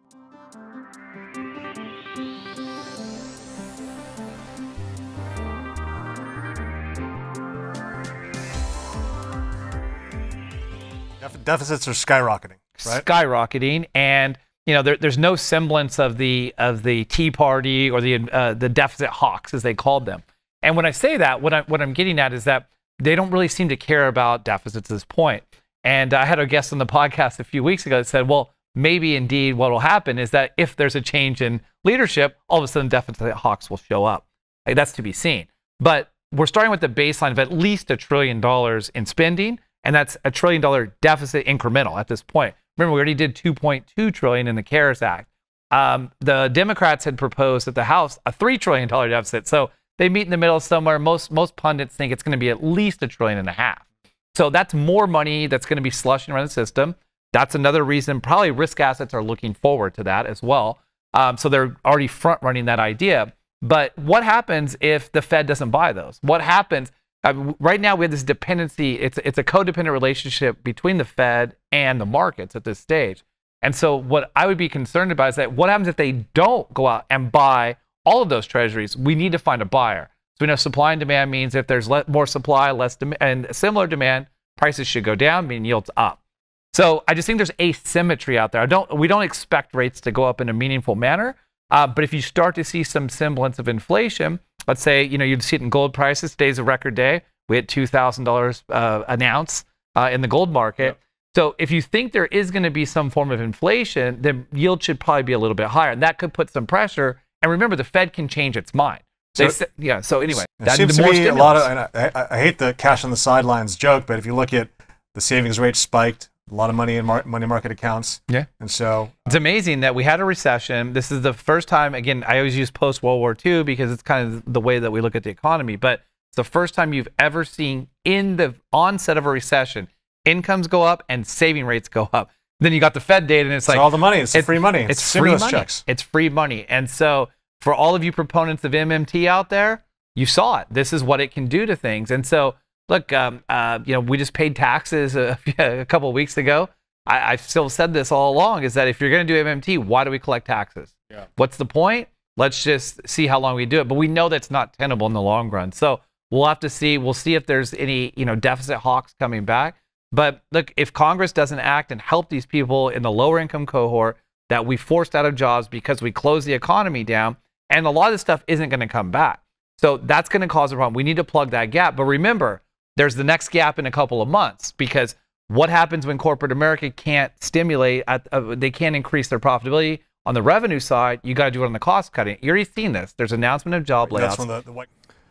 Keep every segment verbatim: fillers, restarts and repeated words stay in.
Deficits are skyrocketing, right? Skyrocketing, and you know there, there's no semblance of the of the Tea Party or the uh, the deficit hawks, as they called them. And when I say that, what I what I'm getting at is that they don't really seem to care about deficits at this point. And I had a guest on the podcast a few weeks ago that said, well, maybe indeed what will happen is that if there's a change in leadership, all of a sudden deficit hawks will show up. Like, that's to be seen. But we're starting with the baseline of at least a trillion dollars in spending. And that's a trillion dollar deficit incremental at this point. Remember, we already did two point two trillion in the CARES Act. Um, the Democrats had proposed at the House a three trillion dollar deficit. So they meet in the middle somewhere. Most most pundits think it's going to be at least a trillion and a half. So that's more money that's going to be slushing around the system. That's another reason probably risk assets are looking forward to that as well. Um, so they're already front running that idea. But what happens if the Fed doesn't buy those? What happens? Uh, right now, we have this dependency. It's, it's a codependent relationship between the Fed and the markets at this stage. And so what I would be concerned about is that what happens if they don't go out and buy all of those treasuries? We need to find a buyer. So we know supply and demand means if there's le- more supply, less demand, and similar demand, prices should go down, meaning yields up. So I just think there's asymmetry out there. I don't, we don't expect rates to go up in a meaningful manner. Uh, but if you start to see some semblance of inflation, let's say, you know, you'd see it in gold prices. Today's a record day. We had two thousand dollars uh, an ounce uh, in the gold market. Yep. So if you think there is going to be some form of inflation, then yield should probably be a little bit higher. And that could put some pressure. And remember, the Fed can change its mind. So, say, yeah, so anyway. It that, seems the to more be stimulus. a lot of, and I, I hate the cash on the sidelines joke, but if you look at the savings rate spiked, a lot of money in mar money market accounts. Yeah. And so it's amazing that we had a recession. This is the first time, again, I always use post-World War Two because it's kind of the way that we look at the economy, but it's the first time you've ever seen in the onset of a recession, incomes go up and saving rates go up. Then you got the Fed data and it's, it's like all the money, it's, it's free money. It's, it's stimulus free money. checks. It's free money. And so for all of you proponents of M M T out there, you saw it. This is what it can do to things. And so look, um, uh, you know, we just paid taxes a, a couple of weeks ago. I, I've still said this all along, is that if you're going to do M M T, why do we collect taxes? Yeah. What's the point? Let's just see how long we do it. But we know that's not tenable in the long run. So we'll have to see. We'll see if there's any, you know, deficit hawks coming back. But look, if Congress doesn't act and help these people in the lower income cohort that we forced out of jobs because we closed the economy down, and a lot of this stuff isn't going to come back. So that's going to cause a problem. We need to plug that gap. But remember, there's the next gap in a couple of months, because what happens when corporate America can't stimulate, at, uh, they can't increase their profitability on the revenue side? You got to do it on the cost cutting. You're already seen this. There's announcement of job layoffs. That's when the, the white.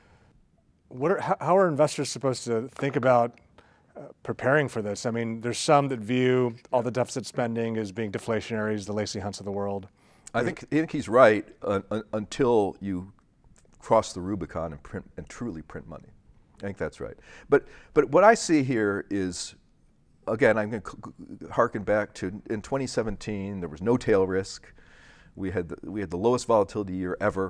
What are, how, how are investors supposed to think about uh, preparing for this? I mean, there's some that view all the deficit spending as being deflationary, as the Lacey Hunts of the world. I think, I think he's right uh, uh, until you cross the Rubicon and print and truly print money. I think that's right. But but what I see here is, again, I'm going to harken back to in twenty seventeen. There was no tail risk. We had the, we had the lowest volatility year ever,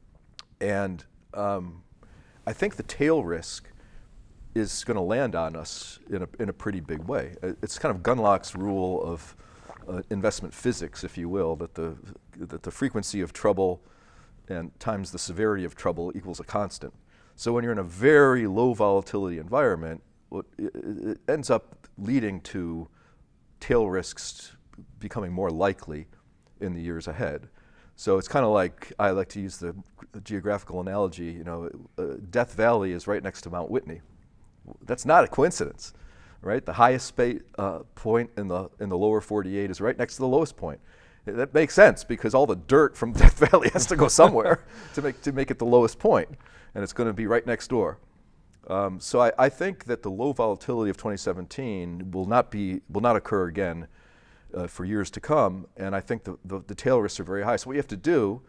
and um, I think the tail risk is going to land on us in a in a pretty big way. It's kind of Gunlock's rule of uh, investment physics, if you will, that the that the frequency of trouble and times the severity of trouble equals a constant. So when you're in a very low volatility environment, it, it ends up leading to tail risks becoming more likely in the years ahead. So it's kind of like, I like to use the geographical analogy, you know, uh, Death Valley is right next to Mount Whitney. That's not a coincidence, right? The highest spa uh, point in the, in the lower forty-eight is right next to the lowest point. That makes sense because all the dirt from Death Valley has to go somewhere to make to make it the lowest point, and it's going to be right next door. Um, so I, I think that the low volatility of twenty seventeen will not be will not occur again uh, for years to come, and I think the, the the tail risks are very high. So what you have to do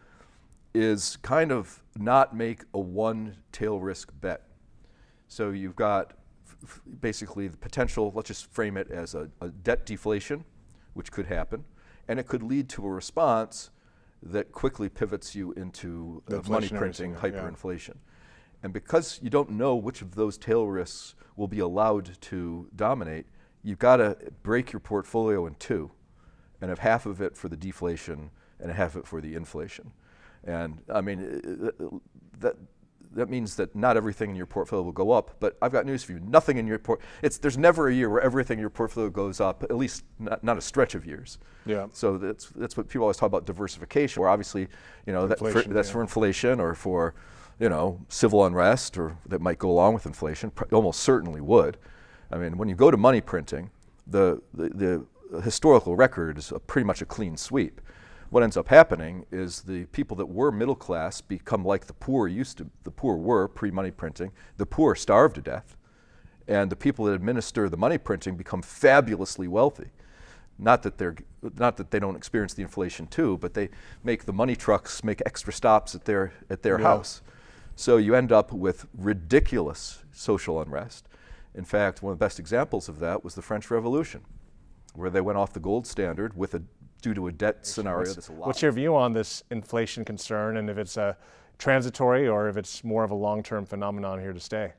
is kind of not make a one tail risk bet. So you've got f basically the potential. Let's just frame it as a, a debt deflation, which could happen. And it could lead to a response that quickly pivots you into uh, money printing, hyperinflation. Yeah. And because you don't know which of those tail risks will be allowed to dominate, you've got to break your portfolio in two and have half of it for the deflation and half of it for the inflation. And I mean, that that means that not everything in your portfolio will go up, but I've got news for you. Nothing in your port, it's, there's never a year where everything in your portfolio goes up, at least not, not a stretch of years. Yeah. So that's, that's what people always talk about diversification, where obviously, you know, that for, that's yeah. for inflation or for, you know, civil unrest, or that might go along with inflation, almost certainly would. I mean, when you go to money printing, the, the, the historical record is a pretty much a clean sweep. What ends up happening is the people that were middle class become like the poor used to, the poor were pre-money printing. The poor starve to death. And the people that administer the money printing become fabulously wealthy. Not that they're, not that they don't experience the inflation too, but they make the money trucks make extra stops at their, at their yeah. house. So you end up with ridiculous social unrest. In fact, one of the best examples of that was the French Revolution, where they went off the gold standard with a due to a debt scenario. What's, what's your view on this inflation concern, and if it's a transitory or if it's more of a long-term phenomenon here to stay?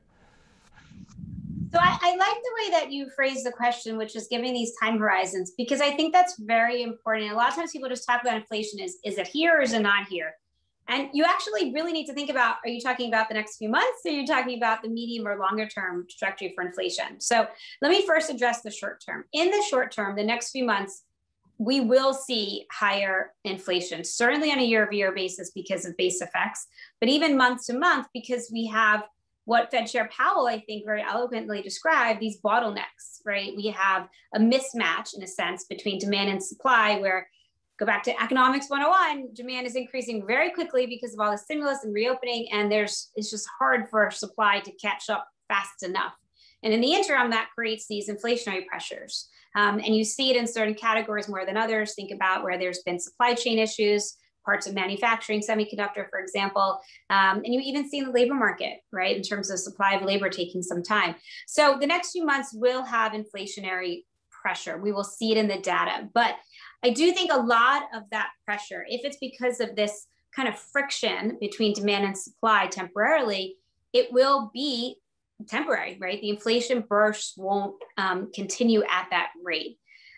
So I, I like the way that you phrased the question, which is giving these time horizons, because I think that's very important. A lot of times people just talk about inflation is, is it here or is it not here? And you actually really need to think about, are you talking about the next few months, or are you talking about the medium or longer term trajectory for inflation? So let me first address the short term. In the short term, the next few months, we will see higher inflation, certainly on a year-over-year basis because of base effects, but even month to month because we have what Fed Chair Powell, I think, very eloquently described, these bottlenecks, right? We have a mismatch, in a sense, between demand and supply, where, go back to Economics one oh one, demand is increasing very quickly because of all the stimulus and reopening, and there's it's just hard for supply to catch up fast enough. And in the interim, that creates these inflationary pressures. Um, and you see it in certain categories more than others. Think about where there's been supply chain issues, parts of manufacturing, semiconductor, for example. Um, and you even see in the labor market, right, in terms of supply of labor taking some time. So the next few months will have inflationary pressure. We will see it in the data. But I do think a lot of that pressure, if it's because of this kind of friction between demand and supply temporarily, it will be temporary, right? The inflation burst won't um, continue at that rate.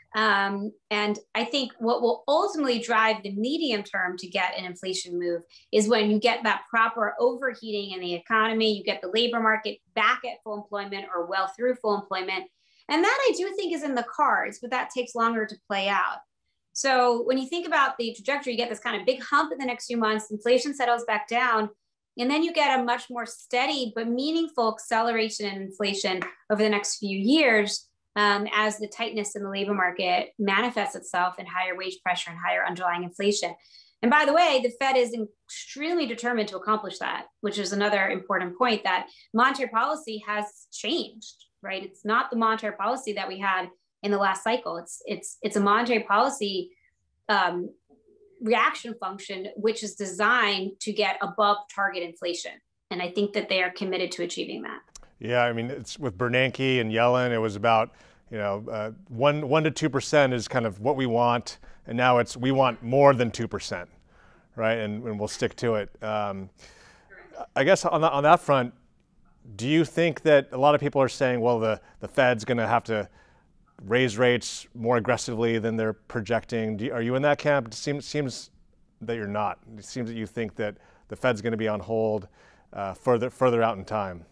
Um, and I think what will ultimately drive the medium term to get an inflation move is when you get that proper overheating in the economy, you get the labor market back at full employment or well through full employment. And that I do think is in the cards, but that takes longer to play out. So when you think about the trajectory, you get this kind of big hump in the next few months, inflation settles back down, and then you get a much more steady but meaningful acceleration in inflation over the next few years um, as the tightness in the labor market manifests itself in higher wage pressure and higher underlying inflation. And by the way, the Fed is extremely determined to accomplish that, which is another important point, that monetary policy has changed, right? It's not the monetary policy that we had in the last cycle. It's, it's, it's a monetary policy um, reaction function, which is designed to get above target inflation. And I think that they are committed to achieving that. Yeah, I mean, it's with Bernanke and Yellen, it was about, you know, uh, one, one to two percent is kind of what we want. And now it's, we want more than two percent, right? And, and we'll stick to it. Um, I guess on, the, on that front, do you think that a lot of people are saying, well, the, the Fed's going to have to raise rates more aggressively than they're projecting? Do you, are you in that camp? It seems, seems that you're not. It seems that you think that the Fed's going to be on hold uh, further further out in time.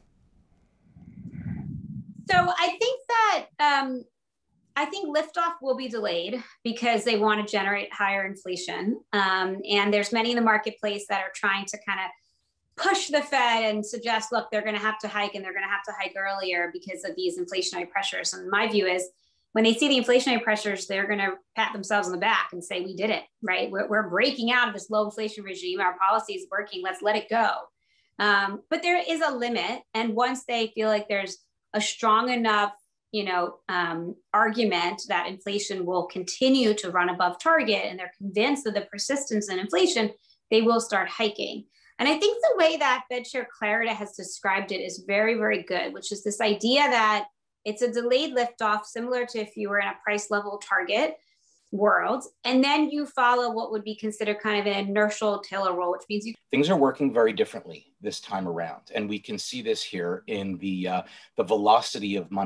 So I think that um, I think liftoff will be delayed because they want to generate higher inflation, um, and there's many in the marketplace that are trying to kind of push the Fed and suggest, look, they're going to have to hike, and they're going to have to hike earlier because of these inflationary pressures. And my view is, when they see the inflationary pressures, they're going to pat themselves on the back and say, we did it, right? We're, we're breaking out of this low inflation regime. Our policy is working. Let's let it go. Um, but there is a limit. And once they feel like there's a strong enough, you know, um, argument that inflation will continue to run above target, and they're convinced of the persistence in inflation, they will start hiking. And I think the way that Fed Chair Clarida has described it is very, very good, which is this idea that it's a delayed liftoff, similar to if you were in a price level target world. And then you follow what would be considered kind of an inertial Taylor roll, which means you... Things are working very differently this time around. And we can see this here in the, uh, the velocity of money.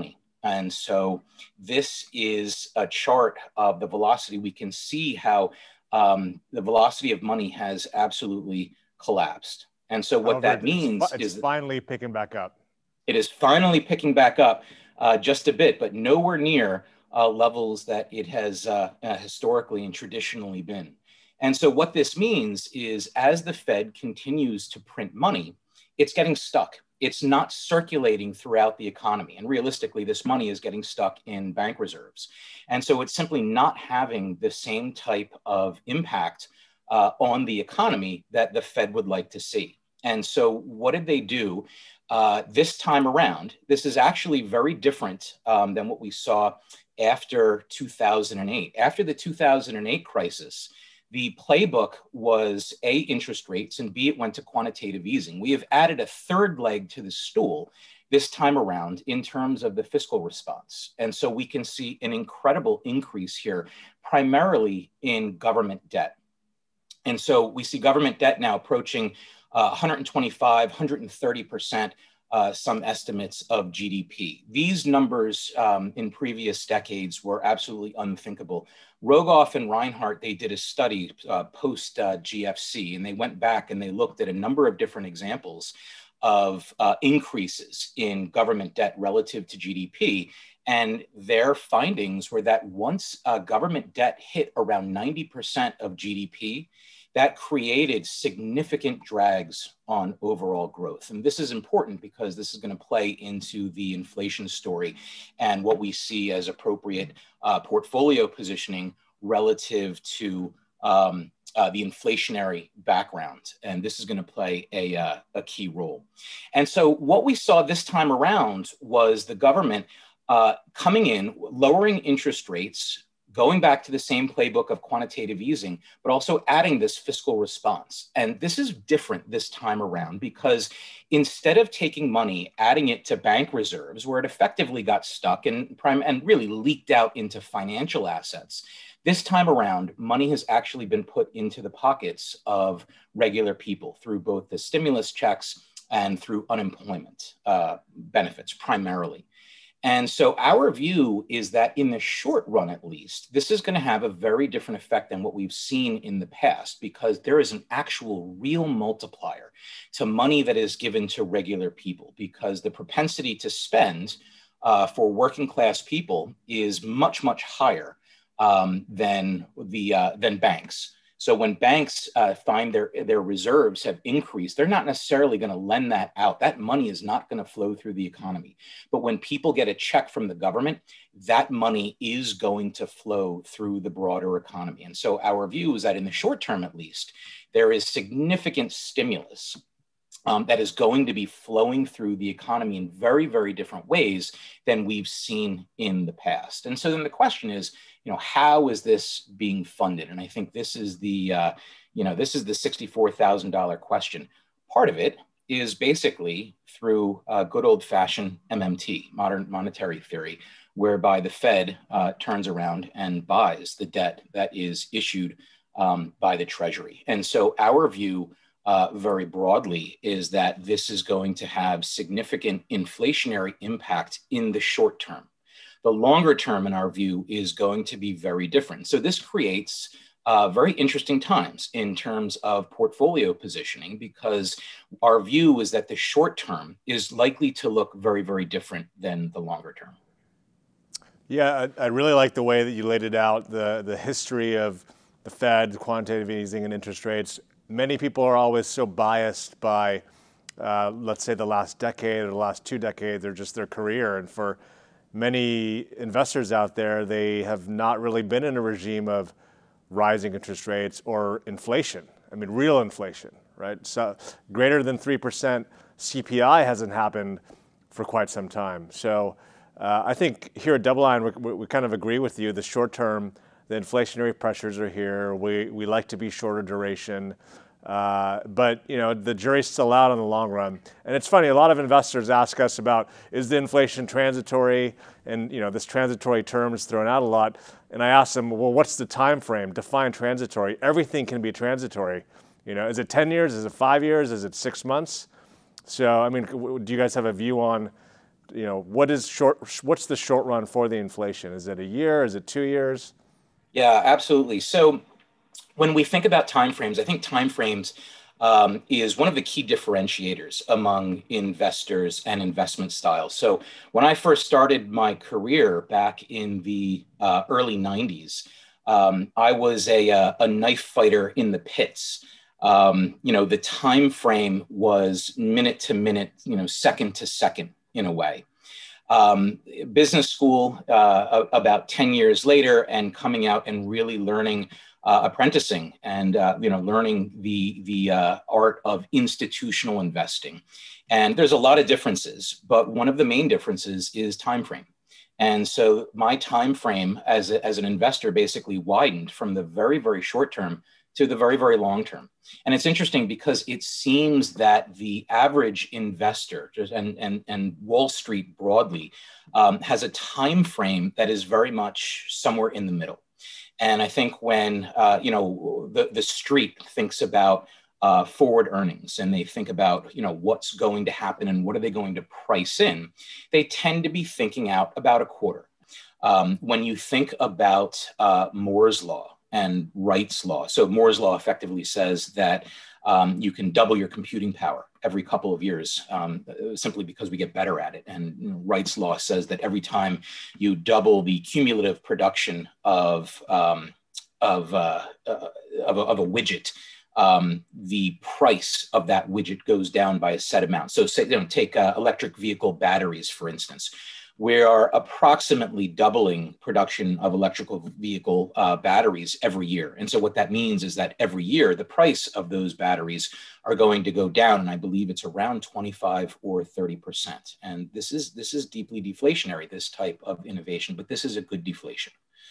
And so this is a chart of the velocity. We can see how um, the velocity of money has absolutely collapsed. And so what However, that means it's, it's is finally picking back up. It is finally picking back up uh, just a bit, but nowhere near uh, levels that it has uh, uh, historically and traditionally been. And so what this means is as the Fed continues to print money, it's getting stuck. It's not circulating throughout the economy. And realistically, this money is getting stuck in bank reserves. And so it's simply not having the same type of impact uh, on the economy that the Fed would like to see. And so what did they do uh, this time around? This is actually very different um, than what we saw after two thousand eight. After the two thousand eight crisis, the playbook was A, interest rates, and B, it went to quantitative easing. We have added a third leg to the stool this time around in terms of the fiscal response. And so we can see an incredible increase here, primarily in government debt. And so we see government debt now approaching uh, one hundred twenty-five, one hundred thirty percent, uh, some estimates of G D P. These numbers um, in previous decades were absolutely unthinkable. Rogoff and Reinhart, they did a study uh, post uh, G F C, and they went back and they looked at a number of different examples of uh, increases in government debt relative to G D P. And their findings were that once uh, government debt hit around ninety percent of G D P, that created significant drags on overall growth. And this is important because this is going to play into the inflation story and what we see as appropriate uh, portfolio positioning relative to um, uh, the inflationary background. And this is going to play a, uh, a key role. And so what we saw this time around was the government uh, coming in, lowering interest rates, going back to the same playbook of quantitative easing, but also adding this fiscal response. And this is different this time around because instead of taking money, adding it to bank reserves, where it effectively got stuck and, prime, and really leaked out into financial assets, this time around, money has actually been put into the pockets of regular people through both the stimulus checks and through unemployment uh, benefits primarily. And so our view is that in the short run, at least, this is going to have a very different effect than what we've seen in the past, because there is an actual real multiplier to money that is given to regular people, because the propensity to spend uh, for working class people is much, much higher um, than, the, uh, than banks. So when banks uh, find their, their reserves have increased, they're not necessarily going to lend that out. That money is not going to flow through the economy. But when people get a check from the government, that money is going to flow through the broader economy. And so our view is that in the short term, at least, there is significant stimulus Um, that is going to be flowing through the economy in very, very different ways than we've seen in the past. And so then the question is, you know, how is this being funded? And I think this is the, uh, you know, this is the sixty-four thousand dollar question. Part of it is basically through uh, good old fashioned M M T, modern monetary theory, whereby the Fed uh, turns around and buys the debt that is issued um, by the Treasury. And so our view Uh, very broadly is that this is going to have significant inflationary impact in the short term. The longer term, in our view, is going to be very different. So this creates uh, very interesting times in terms of portfolio positioning, because our view is that the short term is likely to look very, very different than the longer term. Yeah, I, I really like the way that you laid it out, the, the history of the Fed, quantitative easing and interest rates. Many people are always so biased by, uh, let's say, the last decade or the last two decades, or just their career. And for many investors out there, they have not really been in a regime of rising interest rates or inflation. I mean, real inflation, right? So greater than three percent C P I hasn't happened for quite some time. So uh, I think here at DoubleLine, we, we kind of agree with you. The short term, the inflationary pressures are here. We, we like to be shorter duration, uh, but you know the jury's still out on the long run. And it's funny, a lot of investors ask us about, is the inflation transitory? And you know this transitory term is thrown out a lot. And I ask them, well, what's the time frame? Define transitory. Everything can be transitory. You know, is it ten years? Is it five years? Is it six months? So I mean, do you guys have a view on you know, what is short, what's the short run for the inflation? Is it a year? Is it two years? Yeah, absolutely. So when we think about timeframes, I think timeframes um, is one of the key differentiators among investors and investment styles. So when I first started my career back in the uh, early nineties, um, I was a, a, a knife fighter in the pits. Um, you know, the time frame was minute to minute, you know, second to second in a way. Um, business school uh, about ten years later, and coming out and really learning uh, apprenticing and uh, you know learning the the uh, art of institutional investing. And there's a lot of differences, but one of the main differences is time frame. And so my time frame as a, as an investor basically widened from the very very short term to the very, very long term. And it's interesting because it seems that the average investor just, and, and, and Wall Street broadly um, has a time frame that is very much somewhere in the middle. And I think when uh, you know the, the street thinks about uh, forward earnings and they think about you know what's going to happen and what are they going to price in, they tend to be thinking out about a quarter. Um, when you think about uh, Moore's Law, and Wright's law. So Moore's law effectively says that um, you can double your computing power every couple of years um, simply because we get better at it. And you know, Wright's law says that every time you double the cumulative production of, um, of, uh, uh, of, a, of a widget, um, the price of that widget goes down by a set amount. So say, you know, take uh, electric vehicle batteries, for instance. We are approximately doubling production of electrical vehicle uh, batteries every year. And so what that means is that every year, the price of those batteries are going to go down. And I believe it's around twenty-five or thirty percent. And this is, this is deeply deflationary, this type of innovation, but this is a good deflation.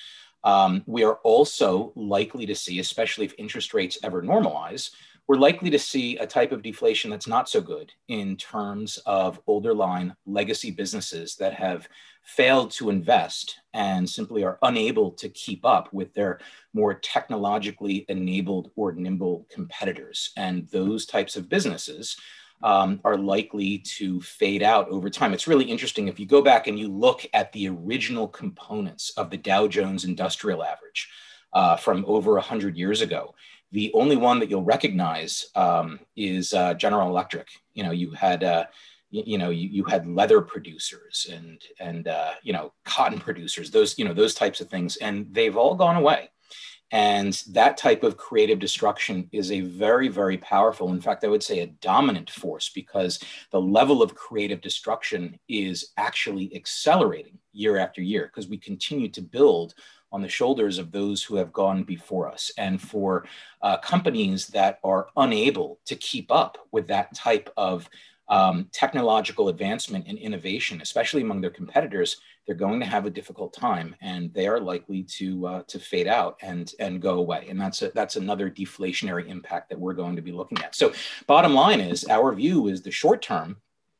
Um, we are also likely to see, especially if interest rates ever normalize, we're likely to see a type of deflation that's not so good in terms of older line legacy businesses that have failed to invest and simply are unable to keep up with their more technologically enabled or nimble competitors. And those types of businesses um, are likely to fade out over time. It's really interesting. If you go back and you look at the original components of the Dow Jones Industrial Average uh, from over one hundred years ago, the only one that you'll recognize um, is uh, General Electric. You know, you had, uh, you, you know, you, you had leather producers and and uh, you know cotton producers. Those you know those types of things, and they've all gone away. And that type of creative destruction is a very, very powerful, in fact, I would say a dominant force, because the level of creative destruction is actually accelerating year after year because we continue to build on the shoulders of those who have gone before us. And for uh, companies that are unable to keep up with that type of um, technological advancement and innovation, especially among their competitors, they're going to have a difficult time, and they are likely to uh, to fade out and and go away. And that's a, that's another deflationary impact that we're going to be looking at. So bottom line is, our view is the short term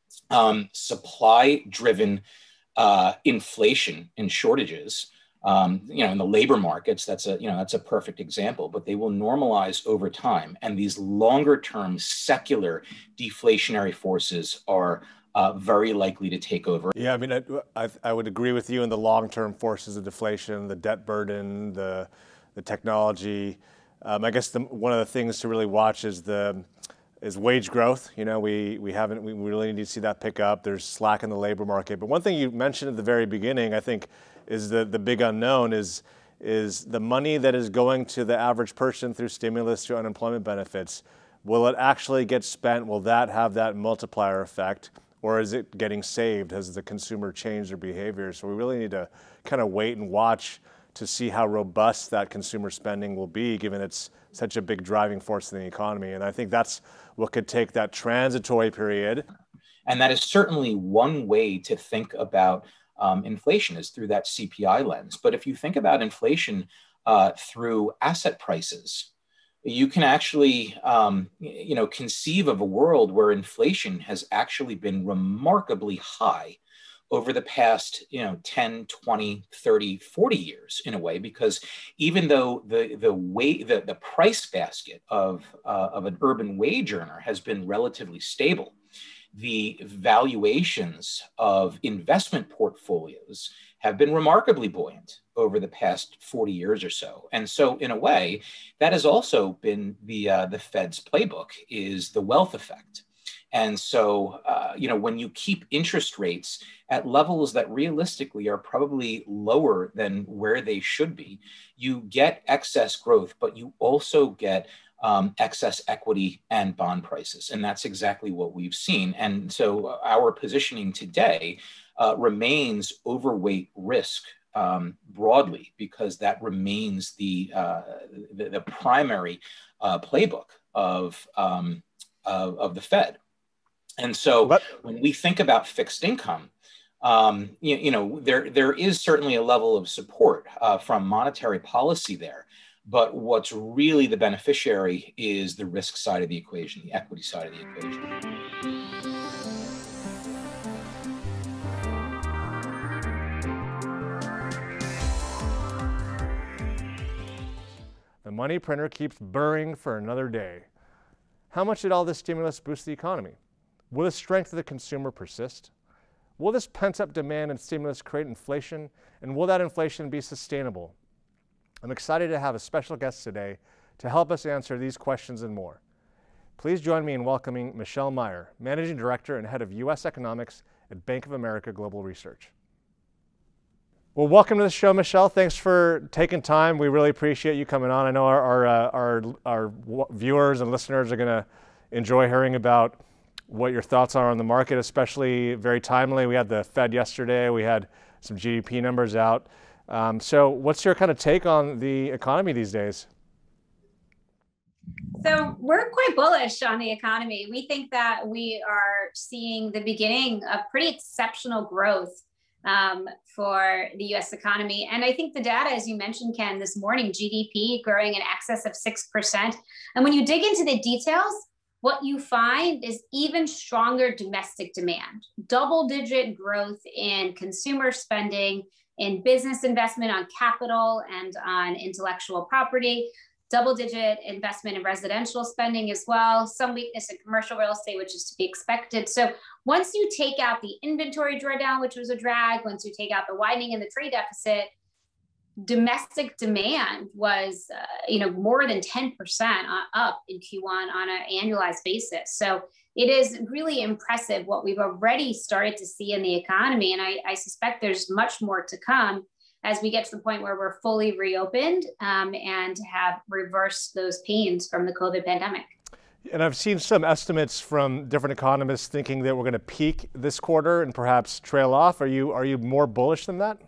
um, supply driven uh, inflation and shortages. Um, you know, in the labor markets, that's a, you know, that's a perfect example, but they will normalize over time. And these longer term secular deflationary forces are uh, very likely to take over. Yeah, I mean, I, I, I would agree with you in the long term forces of deflation, the debt burden, the, the technology. Um, I guess the, one of the things to really watch is the is wage growth. You know, we, we haven't, we really need to see that pick up. There's slack in the labor market. But one thing you mentioned at the very beginning, I think, is the, the big unknown is, is the money that is going to the average person through stimulus, through unemployment benefits. Will it actually get spent? Will that have that multiplier effect? Or is it getting saved? Has the consumer changed their behavior? So we really need to kind of wait and watch to see how robust that consumer spending will be, given it's such a big driving force in the economy. And I think that's what could take that transitory period. And that is certainly one way to think about Um, inflation, is through that C P I lens. But if you think about inflation uh, through asset prices, you can actually, um, you know, conceive of a world where inflation has actually been remarkably high over the past, you know, ten, twenty, thirty, forty years in a way, because even though the, the way, the, the price basket of, uh, of an urban wage earner has been relatively stable, the valuations of investment portfolios have been remarkably buoyant over the past forty years or so. And so in a way, that has also been the, uh, the Fed's playbook, is the wealth effect. And so, uh, you know, when you keep interest rates at levels that realistically are probably lower than where they should be, you get excess growth, but you also get um, excess equity and bond prices. And that's exactly what we've seen. And so our positioning today uh, remains overweight risk um, broadly, because that remains the, uh, the, the primary uh, playbook of, um, of, of the Fed. And so when we think about fixed income, um, you, you know, there, there is certainly a level of support uh, from monetary policy there. But what's really the beneficiary is the risk side of the equation, the equity side of the equation. The money printer keeps burring for another day. How much did all this stimulus boost the economy? Will the strength of the consumer persist? Will this pent-up demand and stimulus create inflation? And will that inflation be sustainable? I'm excited to have a special guest today to help us answer these questions and more. Please join me in welcoming Michelle Meyer, Managing Director and Head of U S Economics at Bank of America Global Research. Well, welcome to the show, Michelle. Thanks for taking time. We really appreciate you coming on. I know our, our, uh, our, our viewers and listeners are going to enjoy hearing about what your thoughts are on the market, especially very timely. We had the Fed yesterday. We had some G D P numbers out. Um, so what's your kind of take on the economy these days? So we're quite bullish on the economy. We think that we are seeing the beginning of pretty exceptional growth um, for the U S economy. And I think the data, as you mentioned, Ken, this morning, G D P growing in excess of six percent. And when you dig into the details, what you find is even stronger domestic demand, double-digit growth in consumer spending, in business investment on capital and on intellectual property, double-digit investment in residential spending as well, some weakness in commercial real estate, which is to be expected. So once you take out the inventory drawdown, which was a drag, once you take out the widening in the trade deficit, domestic demand was, uh, you know, more than ten percent up in Q one on an annualized basis. So it is really impressive what we've already started to see in the economy. And I, I suspect there's much more to come as we get to the point where we're fully reopened um, and have reversed those pains from the COVID pandemic. And I've seen some estimates from different economists thinking that we're going to peak this quarter and perhaps trail off. Are you, are you more bullish than that?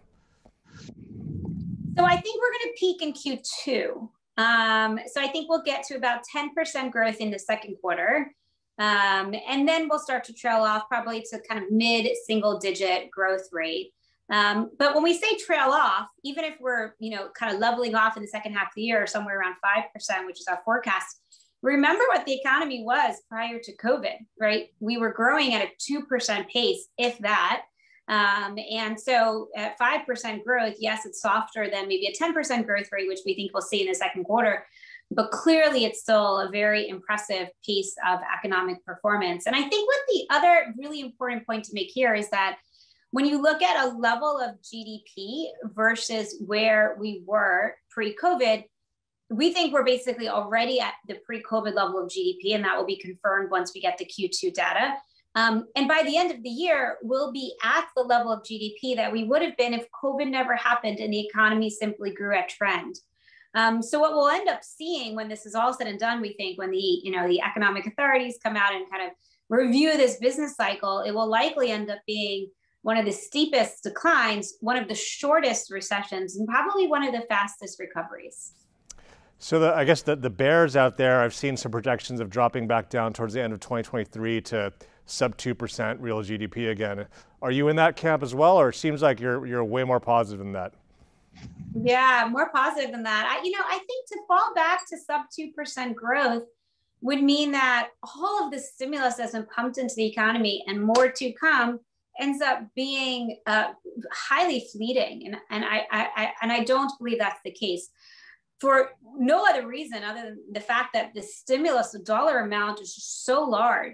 So I think we're going to peak in Q two. Um, so I think we'll get to about ten percent growth in the second quarter. Um, and then we'll start to trail off probably to kind of mid single digit growth rate. Um, but when we say trail off, even if we're, you know, kind of leveling off in the second half of the year, somewhere around five percent, which is our forecast, remember what the economy was prior to COVID, right? We were growing at a two percent pace, if that. Um, and so at five percent growth, yes, it's softer than maybe a ten percent growth rate, which we think we'll see in the second quarter. But clearly, it's still a very impressive piece of economic performance. And I think what the other really important point to make here is that when you look at a level of G D P versus where we were pre-COVID, we think we're basically already at the pre-COVID level of G D P, and that will be confirmed once we get the Q two data. Um, and by the end of the year, we'll be at the level of G D P that we would have been if COVID never happened and the economy simply grew at trend. Um, so what we'll end up seeing when this is all said and done, we think when the, you know, the economic authorities come out and kind of review this business cycle, it will likely end up being one of the steepest declines, one of the shortest recessions, and probably one of the fastest recoveries. So the, I guess the, the bears out there, I've seen some projections of dropping back down towards the end of twenty twenty-three to sub two percent real G D P again. Are you in that camp as well, or it seems like you're you're way more positive than that? Yeah, more positive than that. I, you know, I think to fall back to sub two percent growth would mean that all of the stimulus that's been pumped into the economy and more to come ends up being uh, highly fleeting. And, and, I, I, I, and I don't believe that's the case for no other reason other than the fact that the stimulus, the dollar amount is just so large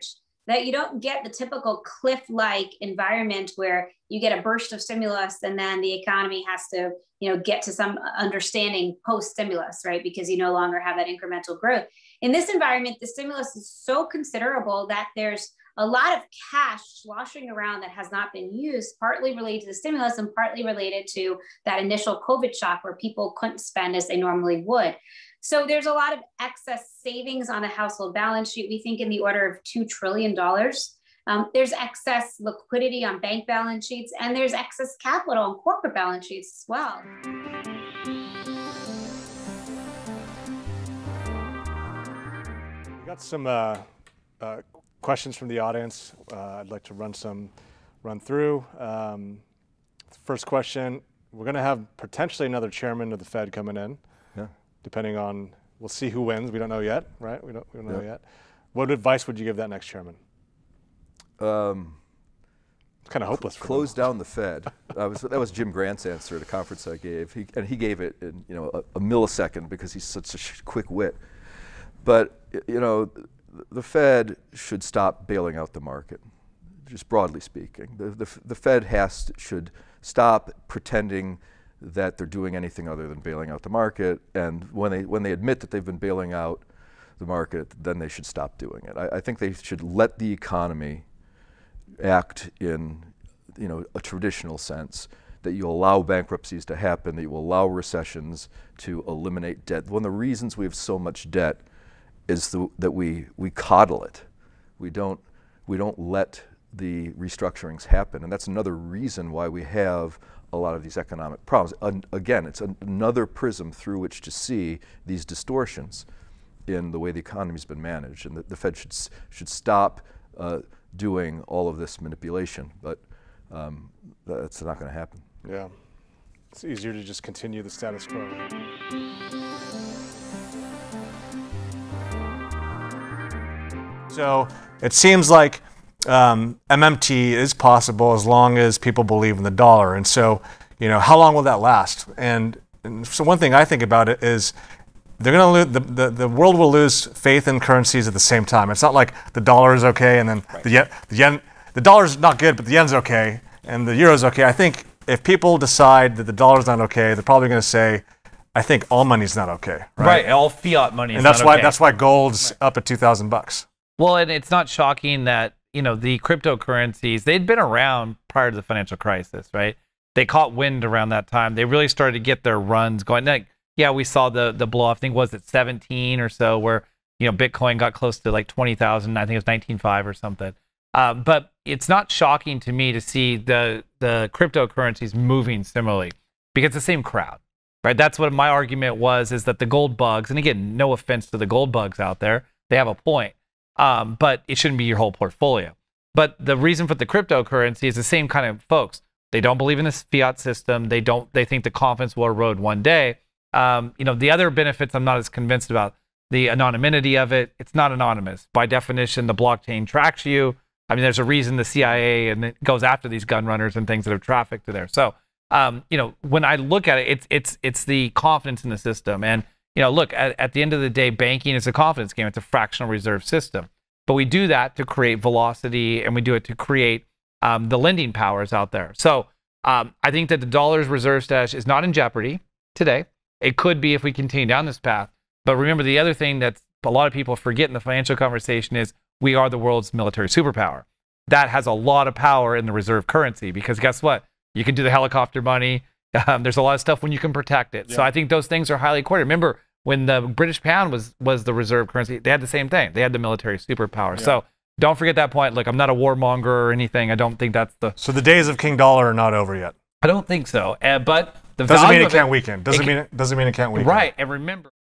that you don't get the typical cliff-like environment where you get a burst of stimulus and then the economy has to, you know, get to some understanding post-stimulus, right? Because you no longer have that incremental growth. In this environment, the stimulus is so considerable that there's a lot of cash sloshing around that has not been used, partly related to the stimulus and partly related to that initial COVID shock where people couldn't spend as they normally would. So there's a lot of excess savings on the household balance sheet. We think in the order of two trillion dollars. Um, there's excess liquidity on bank balance sheets, and there's excess capital on corporate balance sheets as well. We got some uh, uh, questions from the audience. Uh, I'd like to run some, run through. Um, first question, we're going to have potentially another chairman of the Fed coming in. Yeah. Depending on, we'll see who wins. We don't know yet, right? We don't, we don't know yeah. yet. What advice would you give that next chairman? Um, it's kind of hopeless. For close them. down the Fed. That was, that was Jim Grant's answer at a conference I gave. He, and he gave it in you know a, a millisecond because he's such a quick wit. But you know, the Fed should stop bailing out the market, just broadly speaking. The, the, the Fed has to, should stop pretending that they're doing anything other than bailing out the market, and when they when they admit that they've been bailing out the market, then they should stop doing it. I, I think they should let the economy act in, you know, a traditional sense, that you allow bankruptcies to happen, that you allow recessions to eliminate debt. One of the reasons we have so much debt is the, that we we coddle it. We don't we don't let the restructurings happen, and that's another reason why we have a lot of these economic problems. And again, it's an, another prism through which to see these distortions in the way the economy's been managed, and the, the Fed should should stop uh, doing all of this manipulation. But um, that's not going to happen. Yeah, it's easier to just continue the status quo. So it seems like Um, M M T is possible as long as people believe in the dollar. And so, you know, how long will that last? And, and so one thing I think about it is they're going to lose, the, the, the world will lose faith in currencies at the same time. It's not like the dollar is okay and then right. the yen, the yen, the dollar's not good, but the yen's okay and the euro's okay. I think if people decide that the dollar's not okay, they're probably going to say, I think all money's not okay. Right. Right. All fiat money is and that's not why okay. that's why gold's right. up at two thousand bucks. Well, and it's not shocking that, you know, the cryptocurrencies, they'd been around prior to the financial crisis, right? They caught wind around that time. They really started to get their runs going. Like, yeah, we saw the the blow off. I think was it seventeen or so, where you know Bitcoin got close to like twenty thousand. I think it was nineteen five or something. Uh, but it's not shocking to me to see the the cryptocurrencies moving similarly because it's the same crowd, right? That's what my argument was: is that the gold bugs, and again, no offense to the gold bugs out there, they have a point. Um, but it shouldn't be your whole portfolio. But the reason for the cryptocurrency is the same kind of folks. They don't believe in this fiat system. They don't. They think the confidence will erode one day. Um, you know, the other benefits I'm not as convinced about. The anonymity of it. It's not anonymous by definition. The blockchain tracks you. I mean, there's a reason the C I A and it goes after these gun runners and things that have trafficked to there. So, um, you know, when I look at it, it's it's it's the confidence in the system. And you know, look, at, at the end of the day, banking is a confidence game. It's a fractional reserve system. But we do that to create velocity, and we do it to create um, the lending powers out there. So um, I think that the dollar's reserve stash is not in jeopardy today. It could be if we continue down this path. But remember, the other thing that a lot of people forget in the financial conversation is we are the world's military superpower. That has a lot of power in the reserve currency because guess what? You can do the helicopter money. Um, there's a lot of stuff when you can protect it. Yeah. So I think those things are highly correlated. Remember, when the British pound was was the reserve currency, they had the same thing. They had the military superpower. Yeah. So don't forget that point. Look, I'm not a warmonger or anything. I don't think that's the... So the days of King Dollar are not over yet? I don't think so. Uh, but the doesn't value mean it of can't it, weaken. Doesn't it mean it doesn't mean it can't weaken. Right. And remember...